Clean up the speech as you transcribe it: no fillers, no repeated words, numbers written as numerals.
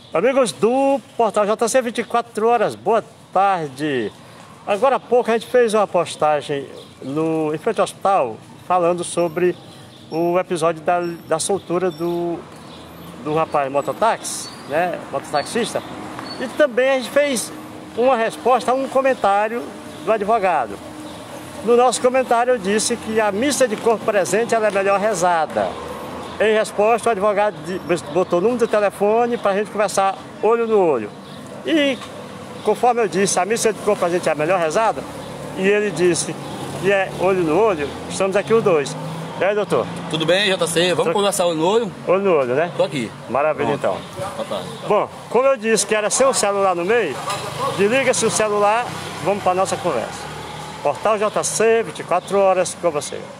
Amigos do Portal JC 24 horas, boa tarde. Agora há pouco a gente fez uma postagem em frente ao hospital falando sobre o episódio da soltura do rapaz mototáxi, né, mototaxista. E também a gente fez uma resposta a um comentário do advogado. No nosso comentário eu disse que a missa de corpo presente ela é melhor rezada. Em resposta, o advogado botou o número do telefone para a gente conversar olho no olho. E, conforme eu disse, a missa de corpo presente é a melhor rezada, e ele disse que é olho no olho, estamos aqui os dois. E aí, doutor? Tudo bem, JC? Vamos conversar olho no olho? Olho no olho, né? Tô aqui. Maravilha, então. Boa tarde. Bom, como eu disse que era sem o celular no meio, desliga-se o celular, vamos para a nossa conversa. Portal JC, 24 horas com você.